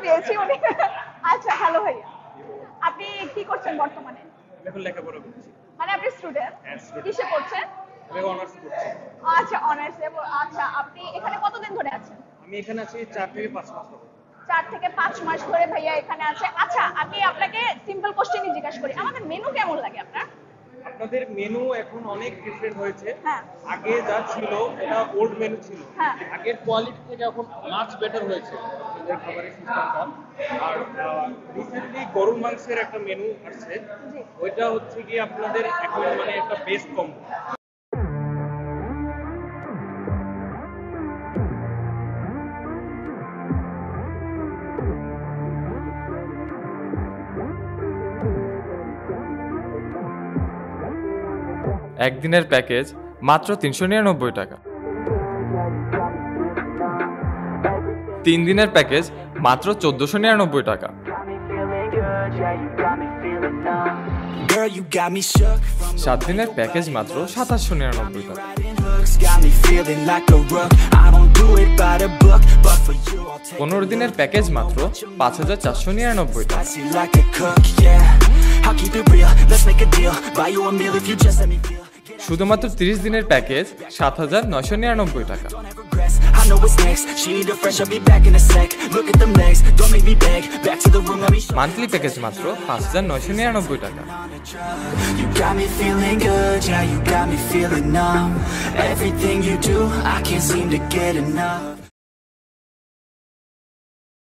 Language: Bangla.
পেয়েছি উনি। আচ্ছা হ্যালো ভাইয়া, আপনি কি করছেন বর্তমানে? এখন লেখাপড়া করছি। মানে আপনি স্টুডেন্ট? হ্যাঁ, student। কিসে পড়ছেন? আমি অনার্স করছি। আচ্ছা অনার্স। আচ্ছা আপনি এখানে কতদিন ধরে আছেন? আমি এখানে আছি 4 থেকে 5 মাস হবে। 4 থেকে 5 মাস ধরে ভাইয়া এখানে আছে। আচ্ছা আমি আপনাকে সিম্পল কোশ্চেনই জিজ্ঞাসা করি, আমাদের মেনু কেমন লাগে আপনার? আপনাদের মেনু এখন অনেক ডিফারেন্ট হয়েছে। হ্যাঁ। আগে যা ছিল এটা ওল্ড মেনু ছিল। হ্যাঁ। আগের কোয়ালিটি থেকে এখন মাছ বেটার হয়েছে আপনাদের খাবারের সিস্টেমটা। আর রিসেন্টলি গরুর মাংসের একটা মেনু আসছে, জি। ওইটা হচ্ছে কি আপনাদের এখন মানে একটা বেস্ট কম্বো। একদিনের প্যাকেজ মাত্র 399 টাকা। 3 দিনের প্যাকেজ মাত্র 1499 টাকা। 7 দিনের প্যাকেজ মাত্র 2799 টাকা। 15 দিনের প্যাকেজ মাত্র 5499 টাকা। শুধুমাত্র 30 দিনের প্যাকেজ 7999 টাকা। মান্থলি প্যাকেজ মাত্র 5999 টাকা। You got me feeling good, yeah, you got me feeling numb. Everything you do, I can't seem to get enough.